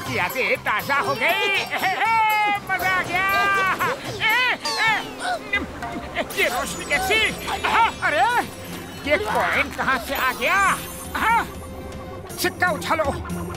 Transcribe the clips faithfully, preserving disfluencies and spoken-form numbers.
की यादें ताजा हो गई। मजा आ गया। ये रोशनी कैसी? अरे ये कॉइन कहाँ से आ गया? सिक्का उछालो।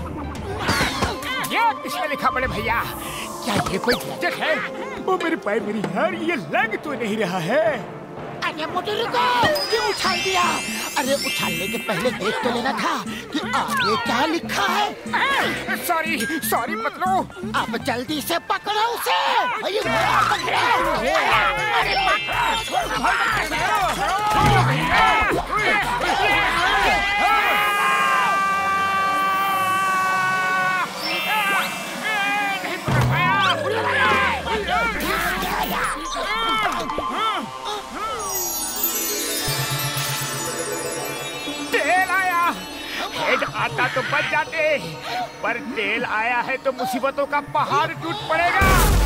ये किसने लिखा बड़े भैया? क्या ये कोई गैजेट है? ओ मेरे भाई मेरी यार, ये लग तो नहीं रहा है। अरे मोटू रुको, क्यों उछाल दिया? अरे उछालने के पहले देख तो लेना था कि आगे क्या लिखा है। सॉरी सॉरी पतलू। अब जल्दी से पकड़ो उसे। अरे पकड़ो। अरे तेल आया। हेड आता तो बच जाते, पर तेल आया है तो मुसीबतों का पहाड़ टूट पड़ेगा।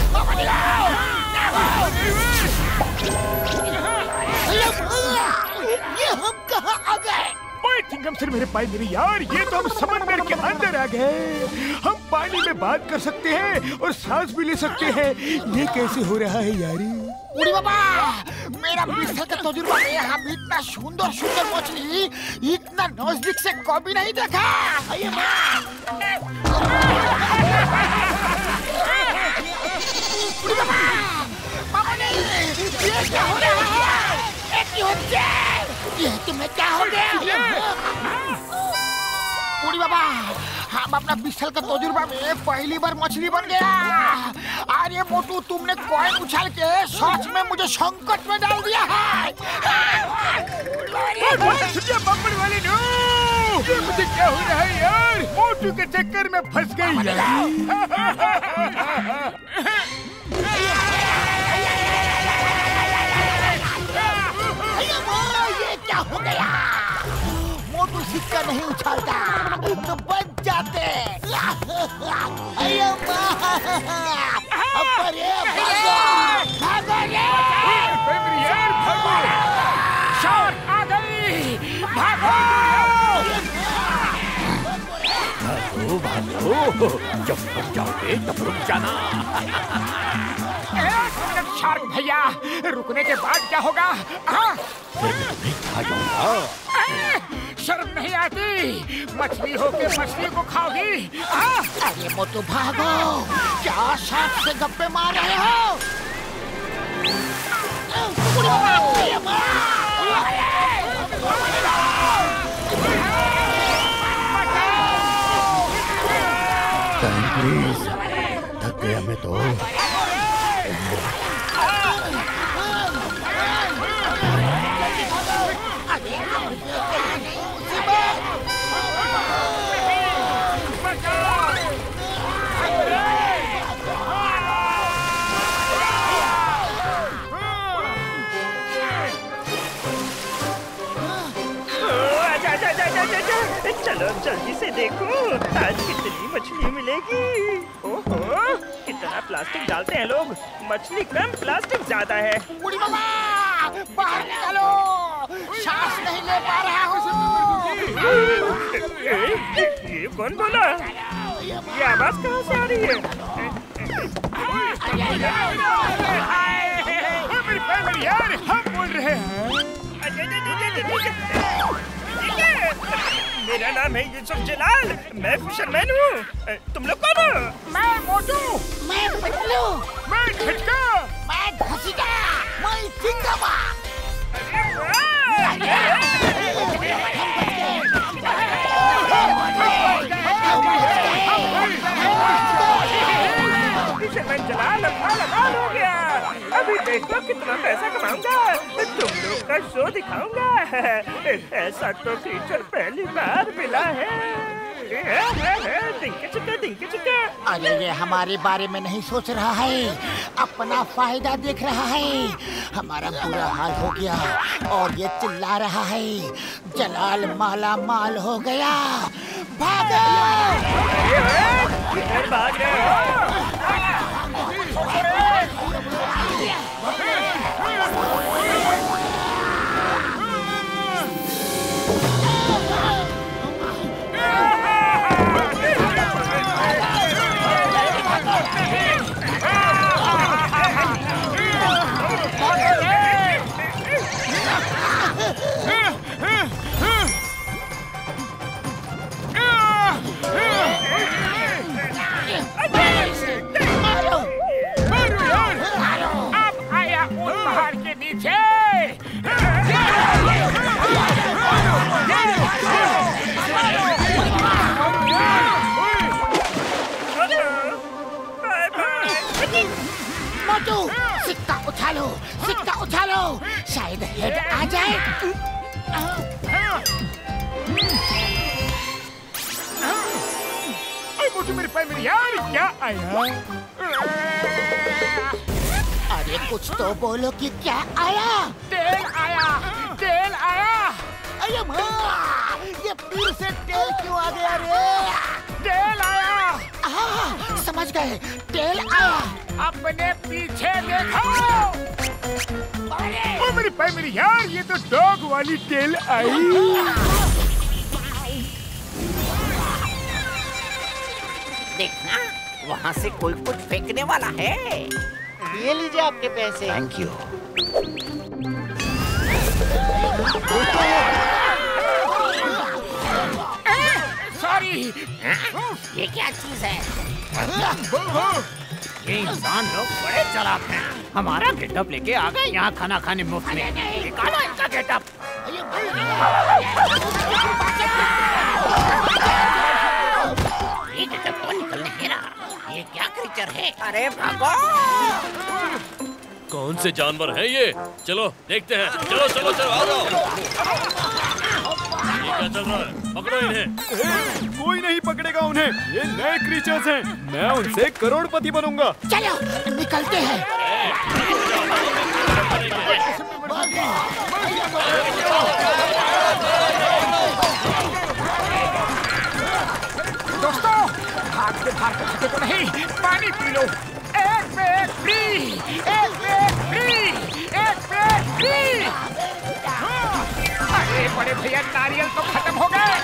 ये हम कहाँ आ गए? ओए चिंगम सर मेरे भाई मेरे यार, ये तो हम समंदर के अंदर आ गए। हम पानी में बात कर सकते हैं और सांस भी ले सकते हैं। ये कैसे हो रहा है यारी? उड़ी बाबा, मेरा बिस्तर का तजुर्बा में हम इतना सुंदर सुंदर मछली इतना नजदीक से कभी नहीं देखा। अये उड़ी बाबा, मामा ने ये क्या हो रहा है? एक ही होती है। ये तुम्हें क्या हो गया? उड़ी बाबा, हम अपना बिस्तर का तजुर्बा में पहली बार मछली बन गया। अरे मोटू, तुमने कॉइन उछाल के सच में मुझे संकट में डाल दिया है। बम्बड़ वाले नो, ये मुझे क्या हो रहा है यार? मोटू के चक्कर में फंस गई यार। ये क्या हो गया? मोटू सिक्का नहीं उछालता तो बच जाते। अरे भागो भागो यार, भागो। शार्क आ गई, भागो भागो भागो, जब फंस जाओगे तब रुक जाना। शार्क भैया, रुकने के बाद क्या होगा? फिर मैं तुम्हें खा जाऊंगा। शर्म नहीं आती? मछली होके मछली को खाओगी? अरे मोटू भागो, क्या शार्क से गप्पे मार रहे हो? प्लीज, थक गया मैं तो। चलो जल्दी से देखो आज कितनी मछली मिलेगी। ओहो, कितना प्लास्टिक डालते हैं लोग। मछली कम, प्लास्टिक ज्यादा है। उड़ी बाबा, बाहर निकालो, सांस नहीं ले पा रहा हूँ। ये कौन बोला? ये आवाज कहाँ से आ रही है? यार, हम बोल रहे हैं। मेरा नाम है यूसुफ जलाल, मैं फिशरमैन हूँ। तुम लोग कौन हो? मैं मोटू, मैं पतलू, मैं झटका, मैं घसीटाम, मैं चिंगम। फिशरमैन जलाल अपना लगाल हो गया। अभी देखो कितना पैसा कमाऊंगा, तुम लोग का शो दिखाऊंगा। ऐसा तो फीचर पहली बार मिला है। डिंके चिक्का, डिंके चिक्का। अरे ये हमारे बारे में नहीं सोच रहा है, अपना फायदा देख रहा है। हमारा बुरा हाल हो गया और ये चिल्ला रहा है जलाल माला माल हो गया। भागो! किधर भाग रहे हो? उछालो, सिक्का उछालो, शायद हेड आ जाए। मोटू मेरे पैर मेरे यार, क्या आया? अरे कुछ तो बोलो कि क्या आया? तेल आया, तेल आया। अरे माँ, ये फिर से तेल क्यों आ गया रे? तेल आया। हाँ, समझ गए, तेल आया। अपने पीछे देखो। ओ मेरे पैर मेरे यार, ये तो डॉग वाली तेल आई। देखना, वहाँ से कोई कुछ फेंकने वाला है। ये लीजिए आपके पैसे। Thank you. सॉरी। ये क्या चीज है? ये इंसान लोग बड़े चालाक हैं। हमारा गेटअप लेके आ गए यहाँ खाना खाने मुफ्त में। निकालो इनका गेटअप। ये गेटअप तो निकल नहीं रहा। ये क्या क्रीचर है? अरे भागो! कौन से जानवर हैं ये? चलो देखते हैं। चलो चलो चलो आ जाओ। ये क्या चल रहा है? पकड़ो इन्हें। कोई नहीं पकड़ेगा उन्हें। ये नए क्रीचर्स हैं। मैं उनसे करोड़पति बनूंगा। चलो निकलते हैं। दोस्तों, भागते भागते थके तो नहीं, पानी पी लो। एक पे एक फ्री, एक पे एक फ्री, एक पे एक फ्री। अरे बड़े भैया, नारियल तो खत्म हो गए।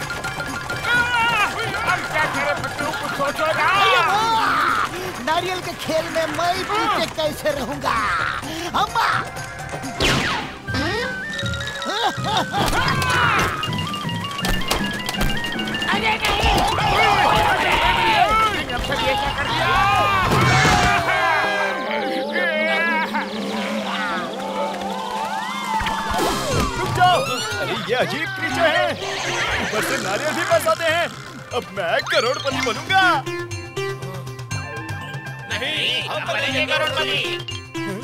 अब क्या करें पतलू, कुछ सोचो ना। नारियल के खेल में मैं पीछे कैसे रहूंगा? अम्मा! अरे नहीं! अब तक ये क्या कर दिया? रुक जाओ। अरे ये अजीब क्रीचर है। ऊपर से नारियल भी बरसाते हैं। अब मैं करोड़पति बनूंगा। नहीं, हम बनेंगे करोड़पति।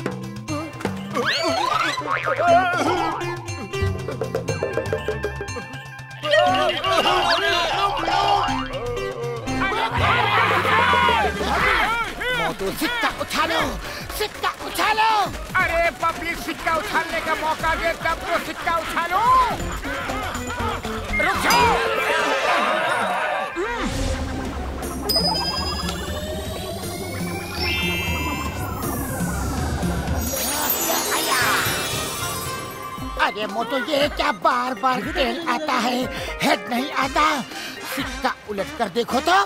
मोटू, सिक्का उछालो, सिक्का उछालो। अरे पब्लिक सिक्का उछालने का मौका दे तब तो सिक्का उछालो। रुक जाओ। अरे मोटू, ये क्या बार बार तेल आता है, हेड नहीं आता? सिक्का उलट कर देखो तो।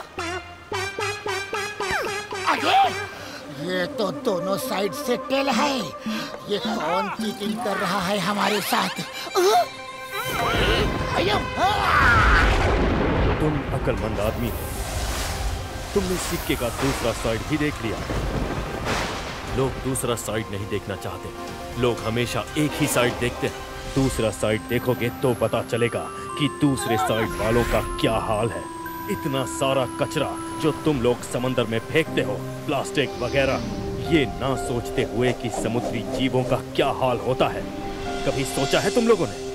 अरे ये तो दोनों साइड से तेल है। ये कौन चीटिंग कर रहा है हमारे साथ? तुम अक्लमंद आदमी हो। तुमने सिक्के का दूसरा साइड भी देख लिया। लोग दूसरा साइड नहीं देखना चाहते। लोग हमेशा एक ही साइड देखते हैं। दूसरा साइड देखोगे तो पता चलेगा कि दूसरे साइड वालों का क्या हाल है। इतना सारा कचरा जो तुम लोग समंदर में फेंकते हो, प्लास्टिक वगैरह, ये ना सोचते हुए कि समुद्री जीवों का क्या हाल होता है। कभी सोचा है तुम लोगों ने?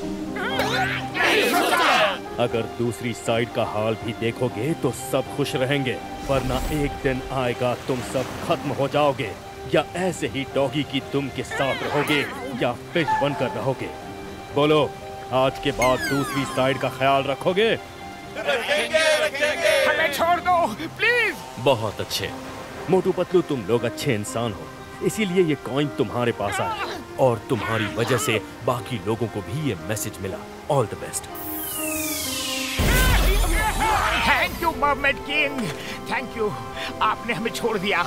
अगर दूसरी साइड का हाल भी देखोगे तो सब खुश रहेंगे, वरना एक दिन आएगा तुम सब खत्म हो जाओगे। या ऐसे ही डॉगी की तुम के साथ रहोगे या फिश बनकर रहोगे। बोलो, आज के बाद दूसरी साइड का ख्याल रखोगे? रखेंगे, रखेंगे। हमें छोड़ दो प्लीज। बहुत अच्छे मोटू पतलू, तुम लोग अच्छे इंसान हो, इसीलिए ये कॉइन तुम्हारे पास आया और तुम्हारी वजह से बाकी लोगों को भी ये मैसेज मिला। All the best. Thank you Mermaid King, thank you, आपने हमें छोड़ दिया।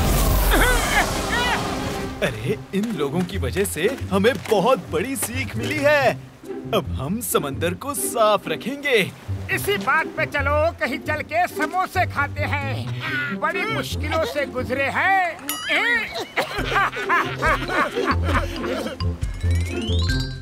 अरे इन लोगों की वजह से हमें बहुत बड़ी सीख मिली है। अब हम समंदर को साफ रखेंगे। इसी बात पे चलो, कहीं चल के समोसे खाते हैं। बड़ी मुश्किलों से गुजरे हैं।